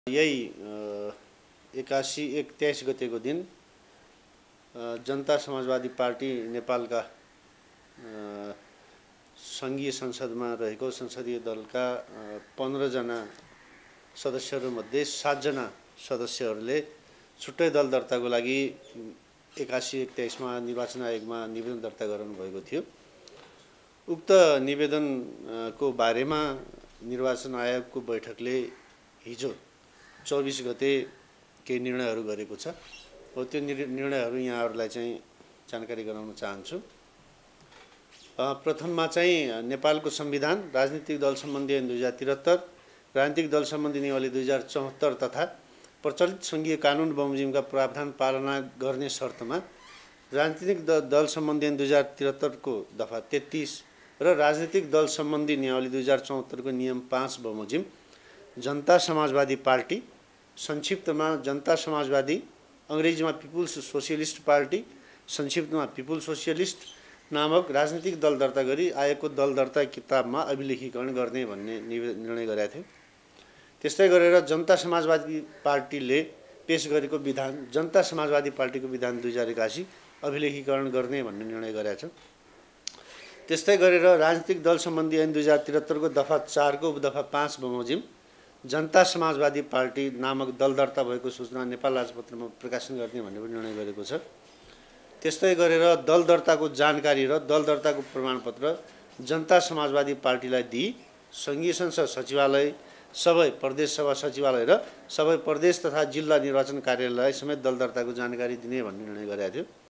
यही 81-23 गतेको दिन जनता समाजवादी पार्टी नेपालका संघीय संसदमा रहेको संसदीय दलका 15 जना सदस्यहरूमध्ये 7 जना सदस्यहरूले छुट्टै दल दर्ताको लागि 81-23 मा निर्वाचन आयोगमा निवेदन दर्ता गर्नु भएको थियो। उक्त निवेदनको बारेमा निर्वाचन आयोगको बैठकले हिजो 24 गते केही निर्णयहरू गरेको छ। त्यो निर्णयहरू यहाँहरूलाई चाहिँ जानकारी गराउन चाहन्छु। प्रथममा चाहिँ नेपालको संविधान, राजनीतिक दल सम्बन्धी ऐन 2073, राजनीतिक दल सम्बन्धी नियमावली 2074 तथा प्रचलित संघीय कानुन बमोजिमका प्रावधान पालना गर्ने शर्तमा राजनीतिक दल सम्बन्धी ऐन 2073 को दफा 33 र राजनीतिक दल सम्बन्धी नियमावली 2074 को नियम 5 बमोजिम जनता समाजवादी पार्टी, संक्षिप्तमा जनता समाजवादी, अंग्रेजीमा पिपुल्स सोसियलिस्ट पार्टी, संक्षिप्तमा पिपुल्स सोसियलिस्ट नामक राजनीतिक दल दर्ता गरी आयोगको दल दर्ता किताबमा अभिलेखीकरण गर्ने भन्ने निर्णय गरेका थियो। त्यस्तै गरेर जनता समाजवादी पार्टीले पेश गरेको विधान, जनता समाजवादी पार्टीको विधान 2081 अभिलेखीकरण गर्ने भन्ने निर्णय गरेका छ। त्यस्तै गरेर राजनीतिक दल सम्बन्धी ऐन 2073 को दफा 4 को दफा 5 बमोजिम जनता समाजवादी पार्टी नामक दल दर्ता भएको सूचना नेपाल राजपत्रमा प्रकाशन गर्ने भन्ने पनि निर्णय गरेको छ। त्यस्तै गरेर दल दर्ताको जानकारी र दल दर्ताको प्रमाणपत्र जनता समाजवादी पार्टीलाई दिई संघीय संसद सचिवालय, सबै प्रदेश सभा सचिवालय र सबै प्रदेश तथा जिल्ला निर्वाचन कार्यालयलाई समेत दल दर्ताको जानकारी दिने भन्ने निर्णय गरेको थियो।